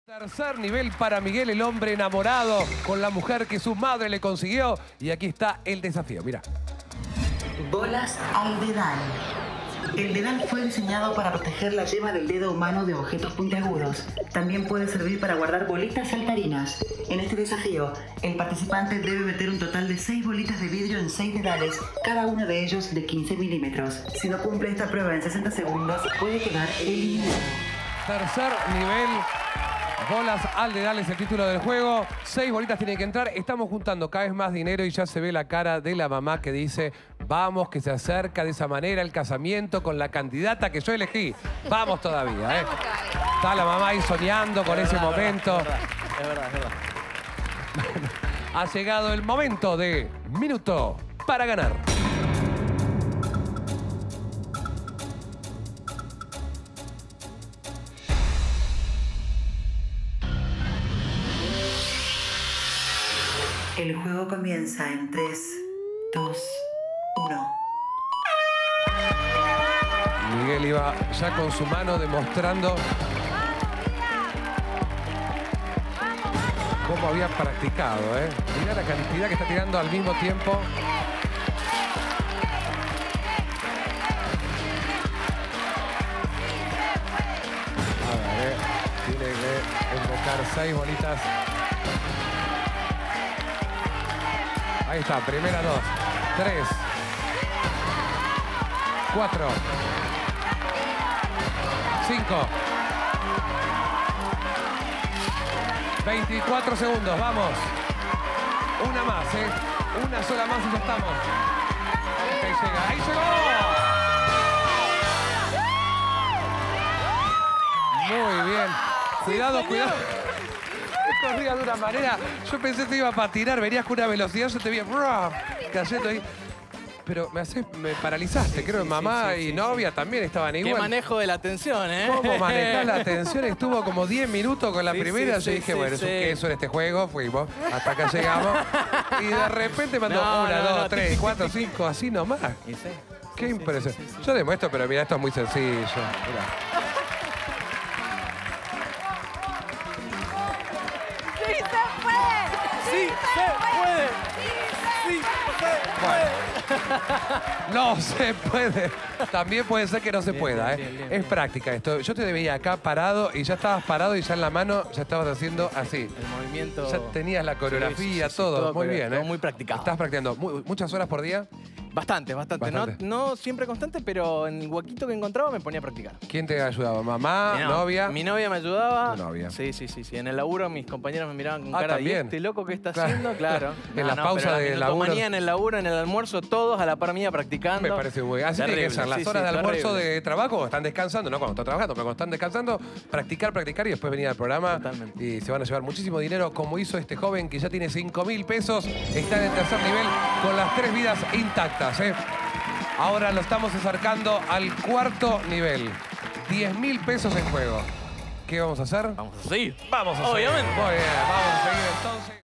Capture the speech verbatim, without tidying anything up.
Tercer nivel para Miguel, el hombre enamorado con la mujer que su madre le consiguió. Y aquí está el desafío, mira. Bolas al dedal. El dedal fue diseñado para proteger la yema del dedo humano de objetos puntiagudos. También puede servir para guardar bolitas saltarinas. En este desafío, el participante debe meter un total de seis bolitas de vidrio en seis dedales, cada uno de ellos de quince milímetros. Si no cumple esta prueba en sesenta segundos, puede quedar eliminado. Tercer nivel. Bolas al dedal es el título del juego. Seis bolitas tienen que entrar. Estamos juntando cada vez más dinero y ya se ve la cara de la mamá que dice: vamos, que se acerca de esa manera el casamiento con la candidata que yo elegí. Vamos todavía, ¿eh? Está la mamá ahí soñando con ese momento. Es verdad, es verdad, es verdad. Ha llegado el momento de Minuto para Ganar. El juego comienza en tres, dos, uno. Miguel iba ya con su mano demostrando cómo había practicado, ¿eh? Mirá la cantidad que está tirando al mismo tiempo. A ver, ¿eh? Tiene que invocar seis bolitas. Ahí está, primera dos, tres, cuatro, cinco, veinticuatro segundos, vamos. Una más, ¿eh? Una sola más y ya estamos. Ahí llega, ahí llegó. Muy bien. Cuidado, cuidado. Corría de una manera, yo pensé que te iba a patinar, venías con una velocidad, yo te vi cayendo ahí. Pero me, haces, me paralizaste, creo que sí, mamá sí, sí, y sí, novia también estaban igual. Qué manejo de la atención, ¿eh? ¿Cómo manejar la atención? Estuvo como diez minutos con la Sí, primera, sí, yo sí, dije, sí, bueno, es un sí. queso en este juego, fuimos, hasta acá llegamos. Y de repente mandó No, una, no, dos, no, tres, sí, cuatro, sí, sí. cinco, así nomás. Y sí. Qué Sí, impresionante. sí, sí, sí, Yo demuestro, pero mira, esto es muy sencillo. Mirá. ¡Sí se puede! ¡Sí se puede! ¡Sí se puede! No se puede. También puede ser que no se Bien, pueda, bien, ¿eh? bien, bien, Es bien. práctica esto. Yo te veía acá parado y ya estabas parado y ya en la mano ya estabas haciendo así. El movimiento... Ya tenías la coreografía, Sí, sí, sí, todo. todo Muy bien, coreografiado, ¿eh? muy practicado. Estás practicando Mu- muchas horas por día. Bastante, bastante. Bastante. No, no siempre constante, pero en el huequito que encontraba me ponía a practicar. ¿Quién te ayudaba? ¿Mamá? Mi no- ¿Novia? Mi novia me ayudaba. Tu novia. Sí, sí, sí, sí. En el laburo mis compañeros me miraban con Ah, cara también. de este loco que está Claro. haciendo, claro. En la pausa pero de la laburo. minutomanía, en el laburo, en el almuerzo, todos a la par mía practicando. Me parece muy Así tiene que Terrible, ser. Las sí, horas sí, de almuerzo terrible. de trabajo están descansando, no cuando están trabajando, pero cuando están descansando, practicar, practicar y después venir al programa. Totalmente. Y se van a llevar muchísimo dinero, como hizo este joven que ya tiene cinco mil pesos. Está en el tercer nivel con las tres vidas intactas, ¿eh? Ahora lo estamos acercando al cuarto nivel. diez mil pesos en juego. ¿Qué vamos a hacer? Vamos a seguir. Vamos a seguir. Obviamente. Muy bien, vamos a seguir entonces.